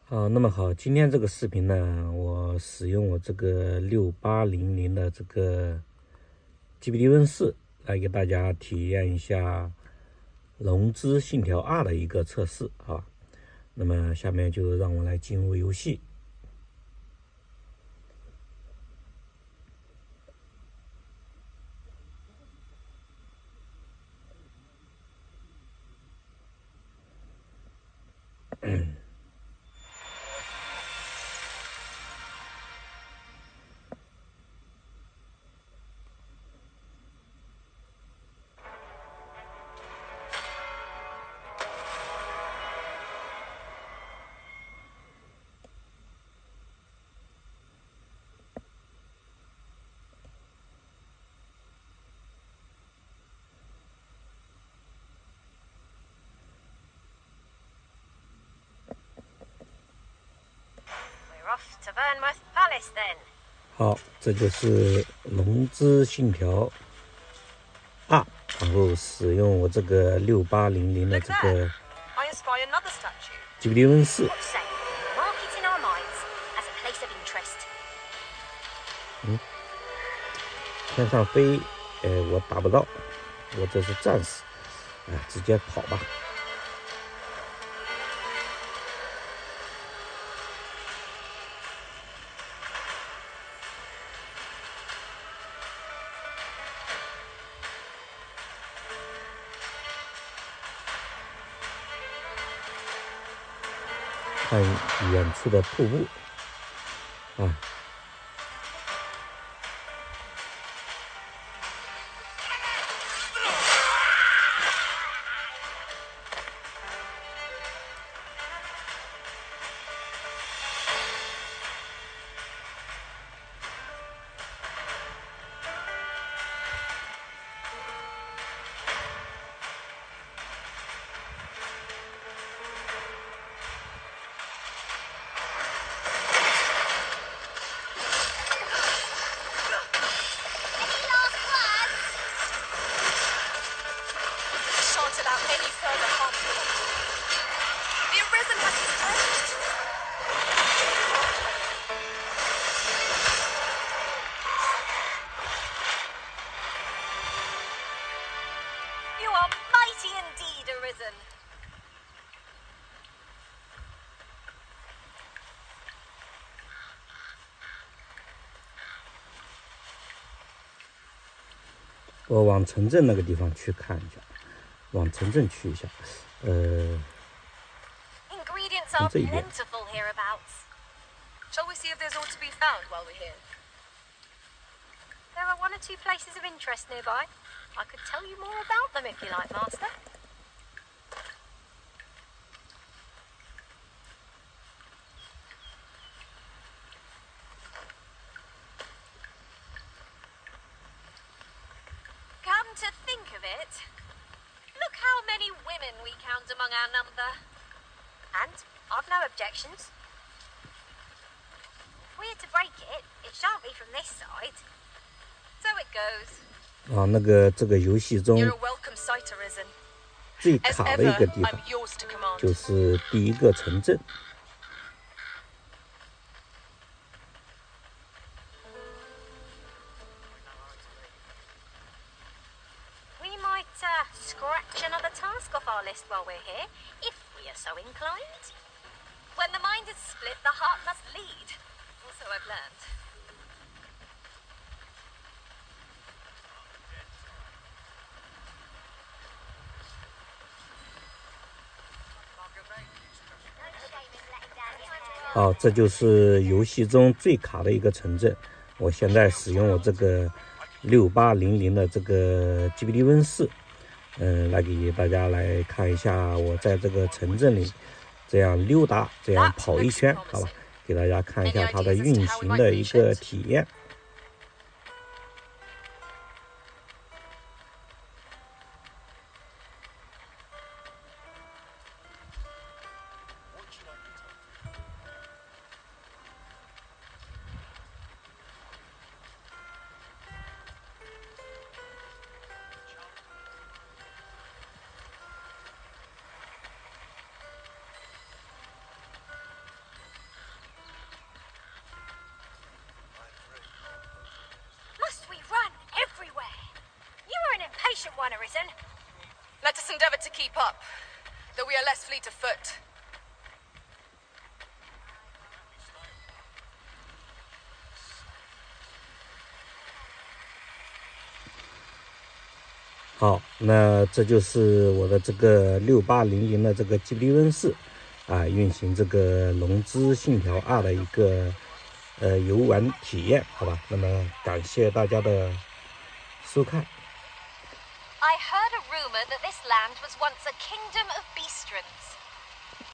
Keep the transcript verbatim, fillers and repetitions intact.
好，那么好，今天这个视频呢，我使用我这个六八零零的这个 G P D Win 四来给大家体验一下《龙之信条二》的一个测试啊。那么下面就让我来进入游戏。 To Vernworth Palace, then. 好，这就是《龙之信条二》，然后使用我这个六八零零的这个 I espy another statue. G P D Win 四。 What say? Mark it in our minds as a place of interest. 嗯，天上飞，哎，我打不到，我这是战士，哎，直接跑吧。看远处的瀑布，啊。 You are mighty indeed, Arisen. 我往城镇那个地方去看一下，往城镇去一下，呃， Ingredients are plentiful hereabouts. Shall we see if there's aught to be found while we're here? There are one or two places of interest nearby. I could tell you more about them if you like, Master. Come to think of it, look how many women we count among our number. And I've no objections. If we're to break it, it shan't be from this side. So it goes. 啊，那个这个游戏中 You're a welcome sight, Arisen. 最卡的一个地方 I'm yours to command. 就是第一个城镇。 We might uh, scratch another task off our list while we're here, if we are so inclined. When the mind is split, the heart must lead. Also, I've learned. .好，这就是游戏中最卡的一个城镇。我现在使用我这个六八零零的这个 G P D Win 四，嗯，来给大家来看一下我在这个城镇里这样溜达，这样跑一圈，好吧，给大家看一下它的运行的一个体验。 Arisen. Let us endeavor to keep up, though we are less fleet of foot. 好，那这就是我的这个六八零零的这个 G B D 温室啊，运行这个《龙之信条二》的一个呃游玩体验，好吧？那么感谢大家的收看。 I heard a rumor that this land was once a kingdom of beastrons.